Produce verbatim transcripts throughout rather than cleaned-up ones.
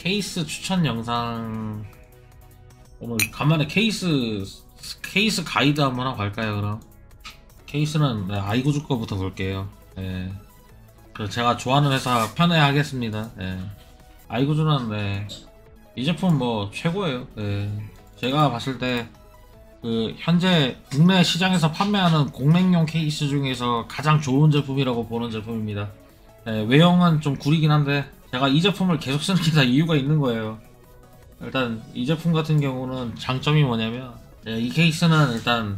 케이스 추천 영상 오늘 간만에 케이스 케이스 가이드 한번 하고 갈까요? 그럼 케이스는 네, 아이고즈 거부터 볼게요. 네. 그 제가 좋아하는 회사 편에 하겠습니다. 네. 아이고즈는 네. 이 제품 뭐 최고예요. 네. 제가 봤을 때 그 현재 국내 시장에서 판매하는 공랭용 케이스 중에서 가장 좋은 제품이라고 보는 제품입니다. 네, 외형은 좀 구리긴 한데 제가 이 제품을 계속 쓰는 게 다 이유가 있는 거예요. 일단 이 제품 같은 경우는 장점이 뭐냐면 네, 이 케이스는 일단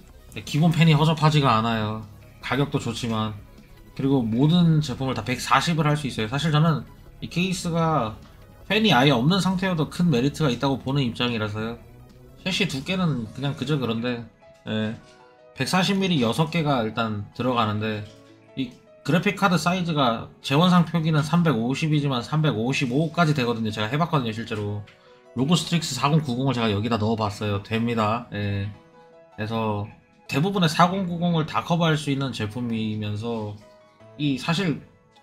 기본 펜이 허접하지가 않아요. 가격도 좋지만 그리고 모든 제품을 다 백사십을 할 수 있어요. 사실 저는 이 케이스가 펜이 아예 없는 상태여도 큰 메리트가 있다고 보는 입장이라서요. 셰시 두께는 그냥 그저 그런데 예, 백사십 밀리미터 여섯 개가 일단 들어가는데 이 그래픽카드 사이즈가 재원상 표기는 삼백오십이지만 삼백오십오까지 되거든요. 제가 해봤거든요 실제로. 로그스트릭스 사공구공을 제가 여기다 넣어봤어요. 됩니다. 예. 그래서 대부분의 사공구공을 다 커버할 수 있는 제품이면서 이 사실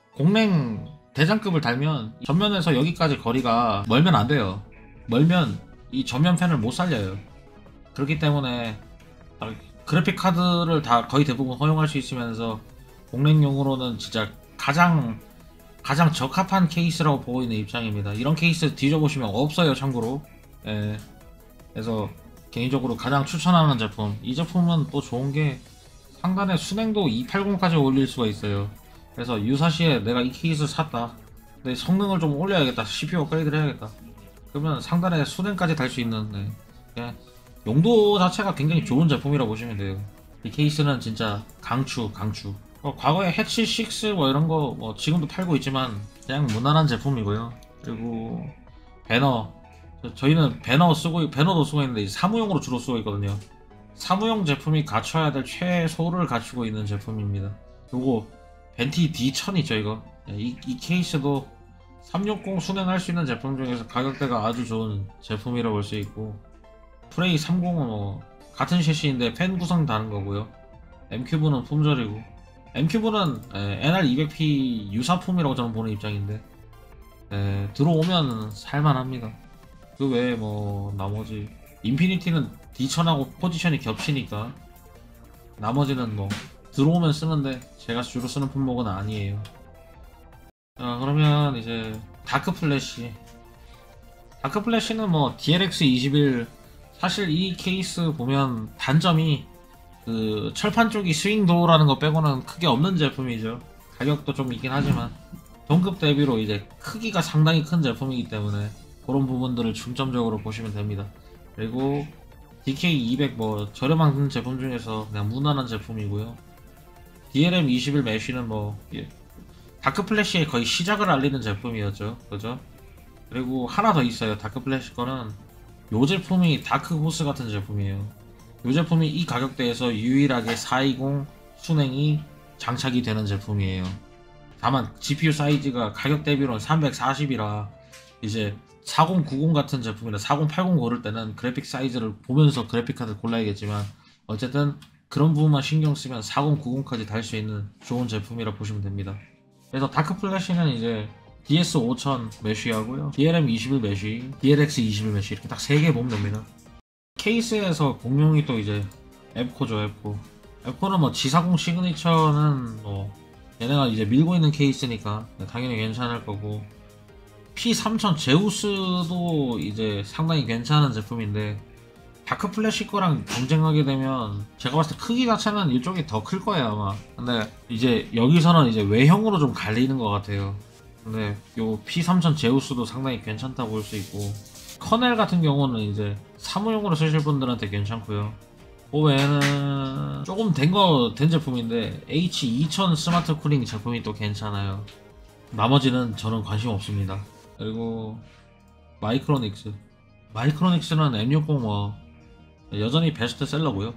공랭 대장급을 달면 전면에서 여기까지 거리가 멀면 안 돼요. 멀면 이 전면 펜을 못 살려요. 그렇기 때문에 그래픽 카드를 다 거의 대부분 허용할 수 있으면서 공랭용으로는 진짜 가장 가장 적합한 케이스라고 보고 있는 입장입니다. 이런 케이스 뒤져보시면 없어요, 참고로. 예. 그래서 개인적으로 가장 추천하는 제품. 이 제품은 또 좋은 게 상단에 순행도 이백팔십까지 올릴 수가 있어요. 그래서 유사시에 내가 이 케이스 샀다. 근데 성능을 좀 올려야겠다. 씨피유 업그레이드를 해야겠다. 그러면 상단에 순행까지 달 수 있는 네. 예. 용도 자체가 굉장히 좋은 제품이라고 보시면 돼요. 이 케이스는 진짜 강추 강추. 어, 과거에 해치 육 뭐 이런 거 뭐 지금도 팔고 있지만 그냥 무난한 제품이고요. 그리고 배너 저, 희는 배너 쓰고 배너도 쓰고 있는데 사무용으로 주로 쓰고 있거든요. 사무용 제품이 갖춰야 될 최소를 갖추고 있는 제품입니다. 그리고 벤티 디 천 있죠 이거. 이, 이 케이스도 삼백육십 순행할 수 있는 제품 중에서 가격대가 아주 좋은 제품이라고 볼 수 있고 프레이 삼십은 뭐 같은 셰시인데 펜 구성 다른 거고요. 엠큐브는 품절이고 엠큐브는 엔알 이백 피 유사품이라고 저는 보는 입장인데 에, 들어오면 살만합니다. 그 외에 뭐 나머지 인피니티는 디 천하고 포지션이 겹치니까 나머지는 뭐 들어오면 쓰는데 제가 주로 쓰는 품목은 아니에요. 자 그러면 이제 다크 플래시 다크 플래시는 뭐 디엘엑스 이십일 사실 이 케이스 보면 단점이 그 철판 쪽이 스윙 도어라는 거 빼고는 크게 없는 제품이죠. 가격도 좀 있긴 하지만 동급 대비로 이제 크기가 상당히 큰 제품이기 때문에 그런 부분들을 중점적으로 보시면 됩니다. 그리고 디케이 이백 뭐 저렴한 제품 중에서 그냥 무난한 제품이고요. 디엘엠 이십일 메쉬는 뭐 예. 다크 플래시의 거의 시작을 알리는 제품이었죠. 그죠? 그리고 하나 더 있어요. 다크 플래시 거는 요 제품이 다크 호스 같은 제품이에요. 요 제품이 이 가격대에서 유일하게 사백이십 순행이 장착이 되는 제품이에요. 다만 지피유 사이즈가 가격 대비로는 삼백사십이라 이제 사공구십 같은 제품이나 사공팔십 고를 때는 그래픽 사이즈를 보면서 그래픽 카드 골라야겠지만 어쨌든 그런 부분만 신경 쓰면 사공구십까지 달 수 있는 좋은 제품이라 보시면 됩니다. 그래서 다크 플래시는 이제 디에스 오천 메쉬하고요, 디엘엠 이십일 메쉬, 디엘엑스 이십일 메쉬 이렇게 딱 세 개 보면 됩니다. 케이스에서 공룡이 또 이제 앱코죠. 앱코 앱코는 뭐 지사공 시그니처는 뭐 얘네가 이제 밀고 있는 케이스니까 당연히 괜찮을 거고 피 삼천 제우스도 이제 상당히 괜찮은 제품인데 다크 플래시 거랑 경쟁하게 되면 제가 봤을 때 크기 자체는 이쪽이 더 클 거예요 아마. 근데 이제 여기서는 이제 외형으로 좀 갈리는 것 같아요. 근데 요 피 삼천 제우스도 상당히 괜찮다고 볼 수 있고 커넬 같은 경우는 이제 사무용으로 쓰실 분들한테 괜찮고요. 그 외에는 조금 된 거 된 제품인데 에이치 이천 스마트 쿠링 제품이 또 괜찮아요. 나머지는 저는 관심 없습니다. 그리고 마이크로닉스 마이크로닉스는 엠 육십 뭐 여전히 베스트셀러고요.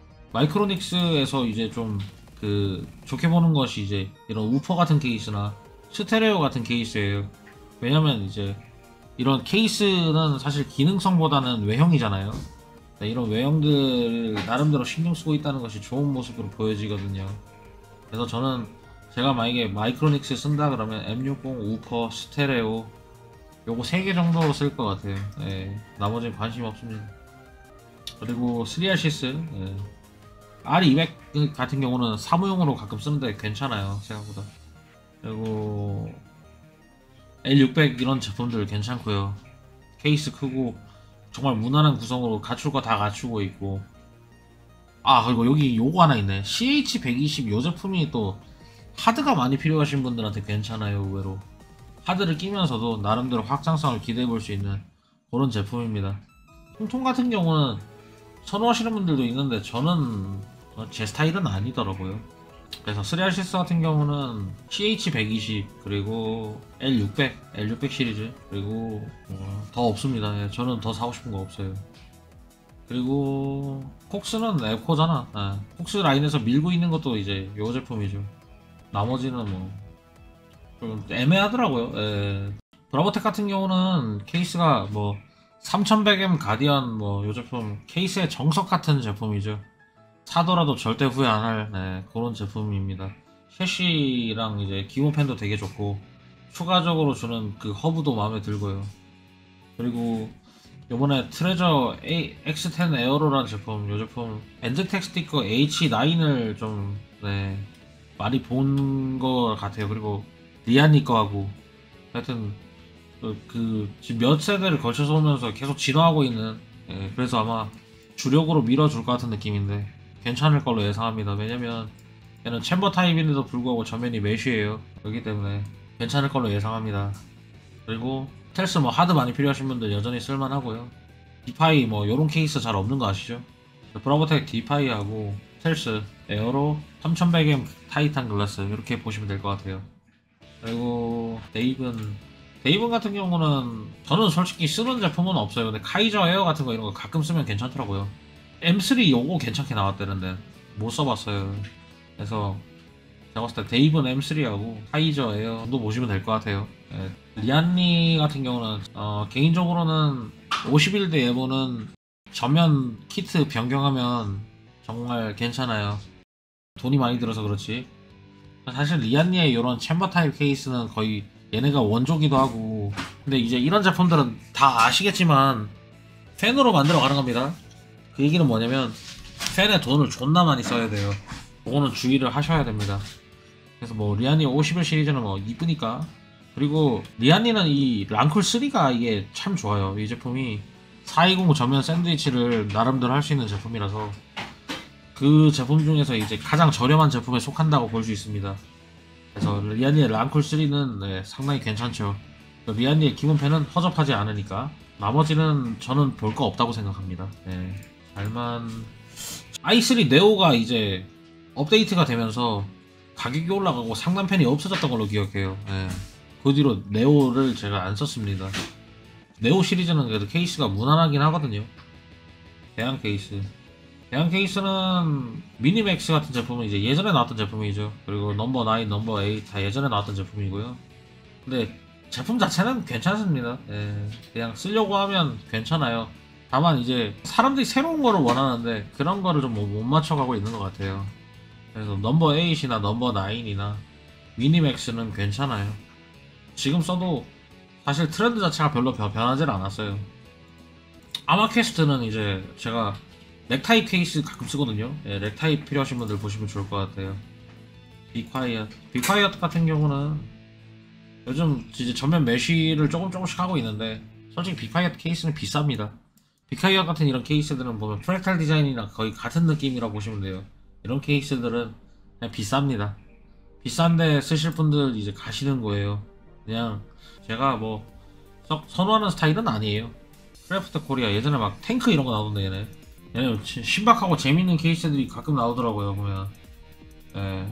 마이크로닉스에서 이제 좀 그 좋게 보는 것이 이제 이런 우퍼 같은 케이스나 스테레오 같은 케이스예요. 왜냐면 이제 이런 케이스는 사실 기능성보다는 외형이잖아요. 이런 외형들 나름대로 신경 쓰고 있다는 것이 좋은 모습으로 보여지거든요. 그래서 저는 제가 만약에 마이크로닉스 쓴다 그러면 엠 육십, 우퍼, 스테레오 요거 세 개 정도 쓸 것 같아요. 예, 나머지는 관심 없습니다. 그리고 쓰리알시스 예. 알 이백 같은 경우는 사무용으로 가끔 쓰는데 괜찮아요 생각보다. 그리고 엘 육백 이런 제품들 괜찮고요. 케이스 크고 정말 무난한 구성으로 갖출 거 다 갖추고 있고. 아 그리고 여기 요거 하나 있네. 씨에이치 백이십 요 제품이 또 하드가 많이 필요하신 분들한테 괜찮아요. 의외로 하드를 끼면서도 나름대로 확장성을 기대해 볼 수 있는 그런 제품입니다. 통통 같은 경우는 선호하시는 분들도 있는데 저는 제 스타일은 아니더라고요. 그래서 쓰리알시스 같은 경우는 씨에이치 백이십 그리고 엘 육백 엘 육백 시리즈 그리고 어, 더 없습니다. 예, 저는 더 사고 싶은 거 없어요. 그리고 콕스는 에코잖아. 예, 콕스 라인에서 밀고 있는 것도 이제 요 제품이죠. 나머지는 뭐 좀 애매하더라고요. 예. 브라보텍 같은 경우는 케이스가 뭐 삼천백 엠 가디언 뭐 요 제품 케이스의 정석 같은 제품이죠. 사더라도 절대 후회 안 할 네, 그런 제품입니다. 셰시랑 이제 기모펜도 되게 좋고 추가적으로 주는 그 허브도 마음에 들고요. 그리고 요번에 트레저 A, 엑스 텐 에어로라는 제품, 요 제품 엔드텍 스티커 에이치 나인을 좀 네, 많이 본 것 같아요. 그리고 리안니 거하고 하여튼 그, 그 지금 몇 세대를 걸쳐서 오면서 계속 진화하고 있는 예, 그래서 아마 주력으로 밀어줄 것 같은 느낌인데 괜찮을 걸로 예상합니다. 왜냐면 얘는 챔버 타입인데도 불구하고 전면이 메쉬예요. 그렇기 때문에 괜찮을 걸로 예상합니다. 그리고 스텔스 뭐 하드 많이 필요하신 분들 여전히 쓸만하고요. 디파이 뭐 요런 케이스 잘 없는 거 아시죠? 브라보텍 디파이하고 스텔스, 에어로, 삼천백 엠 타이탄 글라스 이렇게 보시면 될 것 같아요. 그리고 데이븐 데이븐 같은 경우는 저는 솔직히 쓰는 제품은 없어요. 근데 카이저 에어 같은 거 이런 거 가끔 쓰면 괜찮더라고요. 엠 쓰리 요거 괜찮게 나왔다는데 못 써봤어요. 그래서 제가 봤을 때 데이븐 엠 쓰리하고 카이저 에어 정도 보시면 될 것 같아요. 예. 리안니 같은 경우는 어, 개인적으로는 오십일 대 예보는 전면 키트 변경하면 정말 괜찮아요. 돈이 많이 들어서 그렇지. 사실 리안니의 이런 챔버 타입 케이스는 거의 얘네가 원조기도 하고. 근데 이제 이런 제품들은 다 아시겠지만 팬으로 만들어 가는 겁니다. 그 얘기는 뭐냐면 팬에 돈을 존나 많이 써야 돼요. 그거는 주의를 하셔야 됩니다. 그래서 뭐 리안니 오십일 시리즈는 뭐 이쁘니까. 그리고 리안니는 이 랑쿨 쓰리가 이게 참 좋아요. 이 제품이 사이공 전면 샌드위치를 나름대로 할 수 있는 제품이라서 그 제품 중에서 이제 가장 저렴한 제품에 속한다고 볼 수 있습니다. 그래서 리안니의 랑쿨 쓰리는 네, 상당히 괜찮죠. 리안니의 기본펜은 허접하지 않으니까 나머지는 저는 볼 거 없다고 생각합니다. 네, 잘만 아이 쓰리 네오가 이제 업데이트가 되면서 가격이 올라가고 상단펜이 없어졌던 걸로 기억해요. 네. 그 뒤로 네오를 제가 안 썼습니다. 네오 시리즈는 그래도 케이스가 무난하긴 하거든요. 대양 케이스 대양 케이스는 미니맥스 같은 제품은 이제 예전에 나왔던 제품이죠. 그리고 넘버 나인, 넘버 에잇 다 예전에 나왔던 제품이고요. 근데 제품 자체는 괜찮습니다. 예, 그냥 쓰려고 하면 괜찮아요. 다만 이제 사람들이 새로운 거를 원하는데 그런 거를 좀 못 맞춰가고 있는 것 같아요. 그래서 넘버 에잇이나 넘버 나인이나 미니맥스는 괜찮아요. 지금 써도 사실 트렌드 자체가 별로 변하지 않았어요. 아마캐스트는 이제 제가 넥타이 케이스 가끔 쓰거든요. 예, 넥타이 필요하신 분들 보시면 좋을 것 같아요. 비콰이엇 비콰이엇 같은 경우는 요즘 이제 전면 메쉬를 조금 조금씩 하고 있는데 솔직히 비콰이엇 케이스는 비쌉니다. 비콰이엇 같은 이런 케이스들은 보면 프랙탈 디자인이랑 거의 같은 느낌이라고 보시면 돼요. 이런 케이스들은 그냥 비쌉니다. 비싼데 쓰실 분들 이제 가시는 거예요. 그냥 제가 뭐 썩 선호하는 스타일은 아니에요. 크래프트 코리아 예전에 막 탱크 이런 거 나오던데 얘네 얘네 신박하고 재밌는 케이스들이 가끔 나오더라고요. 보면 예,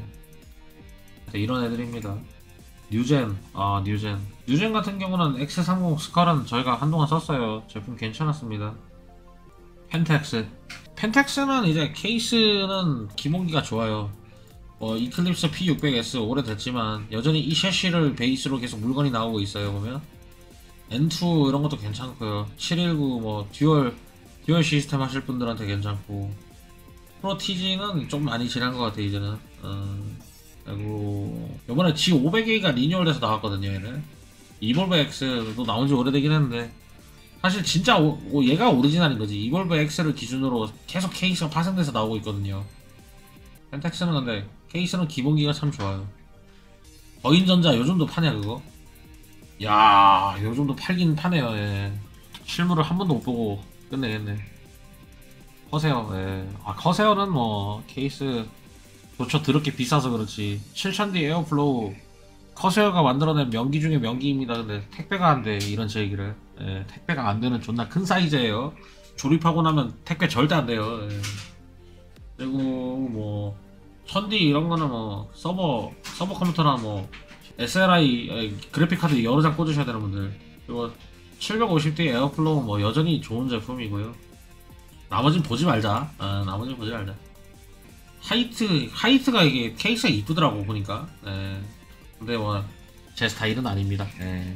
이런 애들입니다. 뉴젠 아 뉴젠 뉴젠 같은 경우는 엑스 삼십 스컬은 저희가 한동안 썼어요. 제품 괜찮았습니다. 펜텍스 펜텍스는 이제 케이스는 기본기가 좋아요. 어, 이클립스 피 육백 에스 오래됐지만 여전히 이 셰시를 베이스로 계속 물건이 나오고 있어요. 보면 엔 투 이런 것도 괜찮고요. 칠백십구 뭐 듀얼 듀얼 시스템 하실 분들한테 괜찮고 프로티지는 좀 많이 지난 것 같아 이제는. 어, 그리고 이번에 지 오백 에이가 리뉴얼돼서 나왔거든요. 얘는 이볼브 X도 나온 지 오래되긴 했는데 사실 진짜 오, 오, 얘가 오리지널인 거지. 이볼브 X를 기준으로 계속 케이스가 파생돼서 나오고 있거든요. 펜텍스는 근데 케이스는 기본기가 참 좋아요. 거인전자 요즘도 파냐 그거? 야 요즘도 팔긴 파네요. 예. 실물을 한 번도 못 보고 끝내겠네. 커세어. 예. 아 커세어는 뭐 케이스 좋죠. 더럽게 비싸서 그렇지. 칠천 디 에어플로우 커세어가 만들어낸 명기 중에 명기입니다. 근데 택배가 안 돼. 이런 제 얘기를. 예, 택배가 안 되는 존나 큰 사이즈예요. 조립하고 나면 택배 절대 안 돼요. 예. 그리고 뭐 천 디 이런 거는 뭐 서버 서버 컴퓨터나 뭐 에스엘아이 에, 그래픽 카드 여러 장 꽂으셔야 되는 분들. 그리고 칠백오십 디 에어플로우 뭐 여전히 좋은 제품이고요. 나머진 보지 말자. 아, 나머진 보지 말자. 하이트 하이트가 이게 케이스가 이쁘더라고 보니까. 예. 근데 뭐 제 스타일은 아닙니다. 예.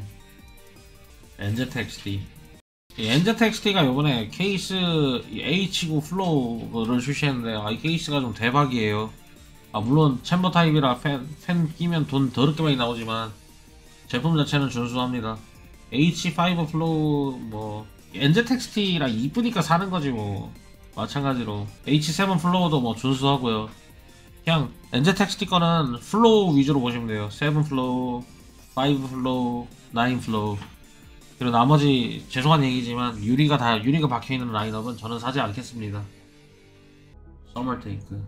엔제트엑스디 엔제트엑스디가 요번에 케이스 에이치 구 플로우를 출시했는데 아, 이 케이스가 좀 대박이에요. 아 물론 챔버 타입이라 팬, 팬 끼면 돈 더럽게 많이 나오지만 제품 자체는 준수합니다. 에이치 파이브 플로우 뭐 엔제트엑스디라 이쁘니까 사는 거지 뭐. 마찬가지로 에이치 세븐 플로우도 뭐 준수하고요. 그냥 엔제트엑스디 거는 플로우 위주로 보시면 돼요. 세븐 플로우, 파이브 플로우, 나인 플로우. 그리고 나머지 죄송한 얘기지만 유리가 다 유리가 박혀있는 라인업은 저는 사지 않겠습니다. 서멀테이크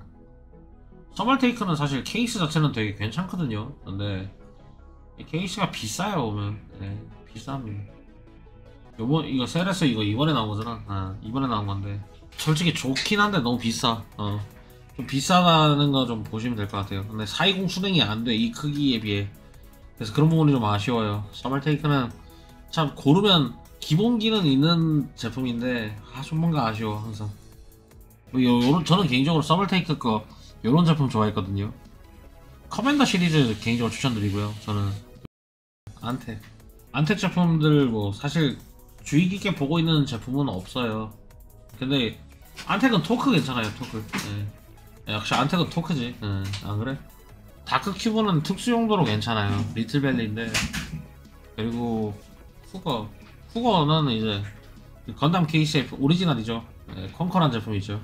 서멀테이크는 사실 케이스 자체는 되게 괜찮거든요. 근데 이 케이스가 비싸요. 오면 네, 비쌉니다. 요번 이거 셀에서 이거 이번에 나온 거잖아. 아, 이번에 나온 건데 솔직히 좋긴 한데 너무 비싸. 어. 좀 비싸다는 거 좀 보시면 될 것 같아요. 근데 사이공 순행이 안 돼 이 크기에 비해. 그래서 그런 부분이 좀 아쉬워요. 서멀테이크는 참 고르면 기본기는 있는 제품인데 아, 좀 뭔가 아쉬워 항상. 뭐 요, 요런, 저는 개인적으로 서멀테이크 거 요런 제품 좋아했거든요. 커맨더 시리즈 개인적으로 추천드리고요. 저는 안텍 안텍 제품들 뭐 사실 주의 깊게 보고 있는 제품은 없어요. 근데 안텍은 토크 괜찮아요. 토크. 예. 역시 안텍은 토크지. 예. 안 그래? 다크 큐브는 특수 용도로 괜찮아요. 리틀벨리인데. 그리고 후거 후거는 이제 건담 케이씨에프 오리지널이죠. 예, 컨커란 제품이죠.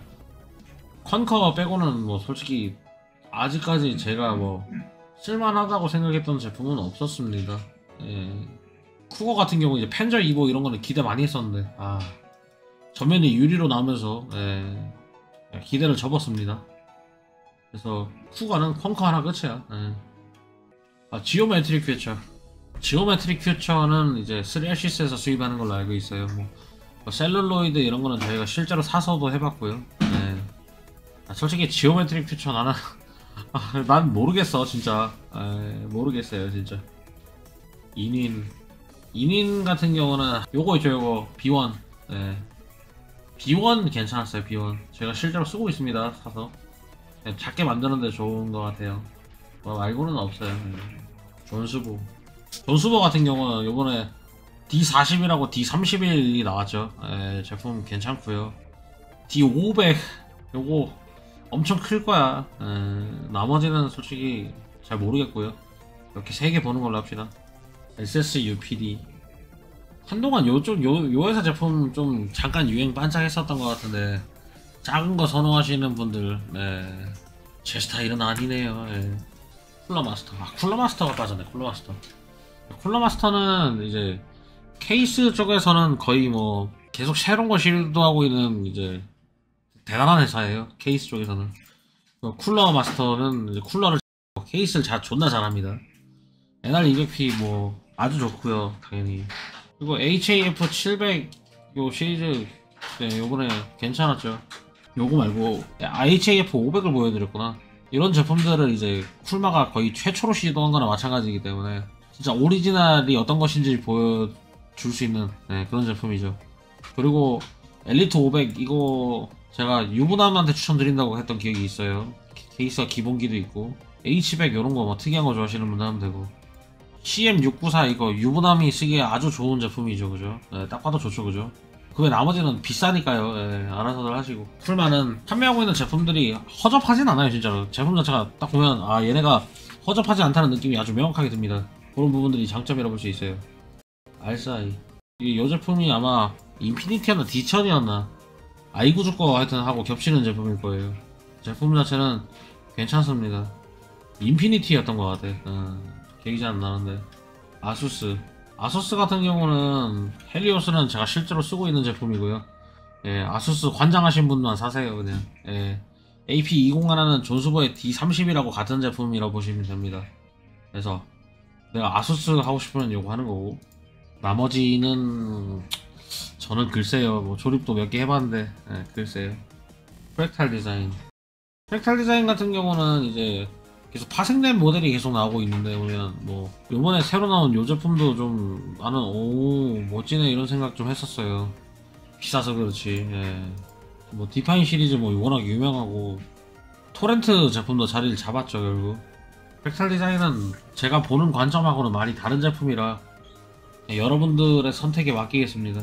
컨커 빼고는 뭐 솔직히 아직까지 제가 뭐 쓸만하다고 생각했던 제품은 없었습니다. 예. 쿠거 같은 경우 이제 펜저 이보 이런 거는 기대 많이 했었는데 아 전면이 유리로 나오면서 예, 기대를 접었습니다. 그래서 쿠거는 컨커 하나 끝이야. 예. 아, 지오메트릭 퓨처 지오메트릭 퓨처는 이제 쓰리엘시스에서 수입하는 걸로 알고 있어요. 뭐, 뭐 셀룰로이드 이런 거는 저희가 실제로 사서도 해봤고요. 네. 아, 솔직히 지오메트릭 퓨처 나는 아, 난 모르겠어 진짜. 아, 모르겠어요 진짜. 인윈 인윈 같은 경우는 요거 있죠 요거 비원. 네. 비원 괜찮았어요. 비원 제가 실제로 쓰고 있습니다. 사서 그냥 작게 만드는데 좋은 것 같아요. 뭐 말고는 없어요. 네. 존수부 존수버 같은 경우는 요번에 디 사십이라고 디 삼십일이 나왔죠. 에, 제품 괜찮고요. 디 오백 요거 엄청 클 거야. 에, 나머지는 솔직히 잘 모르겠고요. 이렇게 세 개 보는 걸로 합시다. 에스에스유피디 한동안 요쪽 요, 요 회사 제품 좀 잠깐 유행 반짝했었던 것 같은데 작은 거 선호하시는 분들 네, 제 스타일은 아니네요. 예. 쿨러마스터 아 쿨러마스터가 빠졌네. 쿨러마스터 쿨러마스터는 이제 케이스 쪽에서는 거의 뭐 계속 새로운 거 시도하고 있는 이제 대단한 회사예요. 케이스 쪽에서는 쿨러 마스터는 이제 쿨러를 케이스를 자, 존나 잘합니다. 엔알 이백 피 뭐 아주 좋고요 당연히. 그리고 에이치에이에프 칠백 요 시리즈 네, 요번에 괜찮았죠. 요거 말고 에이치에이에프 오백을 보여드렸구나. 이런 제품들을 이제 쿨마가 거의 최초로 시도한 거나 마찬가지이기 때문에 진짜 오리지널이 어떤 것인지 보여줄 수 있는 네, 그런 제품이죠. 그리고 엘리트 오백 이거 제가 유부남한테 추천드린다고 했던 기억이 있어요. 케이스가 기본기도 있고 에이치 백 이런 거 뭐 특이한 거 좋아하시는 분들 하면 되고 씨엠 육구사 이거 유부남이 쓰기에 아주 좋은 제품이죠. 그죠? 네, 딱 봐도 좋죠. 그죠? 그 외 나머지는 비싸니까요. 네, 알아서들 하시고 쿨만은 판매하고 있는 제품들이 허접하진 않아요. 진짜로 제품 자체가 딱 보면 아 얘네가 허접하지 않다는 느낌이 아주 명확하게 듭니다. 그런 부분들이 장점이라 볼 수 있어요. 알싸이. 이요 제품이 아마 인피니티였나 디천이었나 아이구즈 거 하여튼 하고 겹치는 제품일 거예요. 제품 자체는 괜찮습니다. 인피니티였던 것 같아. 어, 기억이 잘 안 나는데. 아수스. 아수스 같은 경우는 헬리오스는 제가 실제로 쓰고 있는 제품이고요. 예, 아수스 관장하신 분만 사세요 그냥. 예, 에이피 이백은 존스버의 디 삼십이라고 같은 제품이라고 보시면 됩니다. 그래서 내가 아수스 하고 싶으면 요거 하는 거고, 나머지는 저는 글쎄요. 뭐 조립도 몇 개 해봤는데 예, 글쎄요. 프랙탈 디자인. 프랙탈 디자인 같은 경우는 이제 계속 파생된 모델이 계속 나오고 있는데, 보면 뭐 요번에 새로 나온 요 제품도 좀 나는 오 멋지네 이런 생각 좀 했었어요. 비싸서 그렇지. 예. 뭐 디파인 시리즈 뭐 워낙 유명하고 토렌트 제품도 자리를 잡았죠 결국. 프랙탈 디자인은 제가 보는 관점하고는 많이 다른 제품이라 여러분들의 선택에 맡기겠습니다.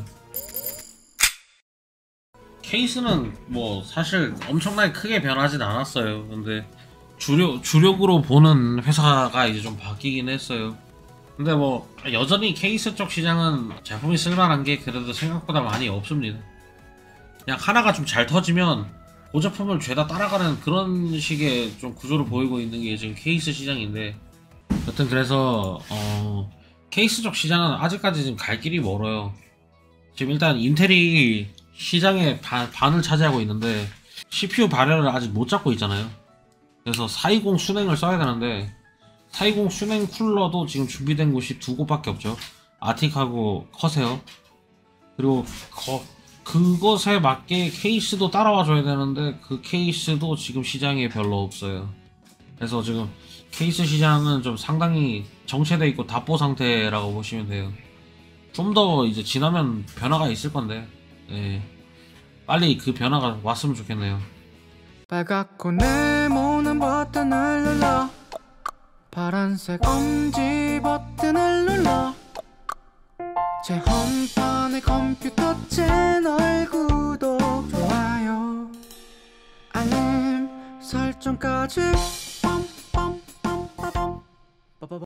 케이스는 뭐 사실 엄청나게 크게 변하진 않았어요. 근데 주력, 주력으로 보는 회사가 이제 좀 바뀌긴 했어요. 근데 뭐 여전히 케이스 쪽 시장은 제품이 쓸만한 게 그래도 생각보다 많이 없습니다. 그냥 하나가 좀 잘 터지면 그 제품을 죄다 따라가는 그런 식의 좀 구조를 보이고 있는 게 지금 케이스 시장인데, 여튼 그래서 어 케이스 쪽 시장은 아직까지 지금 갈 길이 멀어요. 지금 일단 인텔이 시장의 반, 반을 차지하고 있는데 씨피유 발열을 아직 못 잡고 있잖아요. 그래서 사이공 순행을 써야 되는데 사이공 순행 쿨러도 지금 준비된 곳이 두 곳밖에 없죠. 아틱하고 커세어. 그리고 거, 그것에 맞게 케이스도 따라와 줘야 되는데 그 케이스도 지금 시장에 별로 없어요. 그래서 지금 케이스 시장은 좀 상당히 정체돼 있고 답보 상태라고 보시면 돼요. 좀 더 이제 지나면 변화가 있을 건데, 예. 빨리 그 변화가 왔으면 좋겠네요. 빨갛고 네모난 버튼을 눌러, 파란색 엄지 버튼을 눌러, 제 홈판의 컴퓨터 채널 구독, 좋아요, 알림 설정까지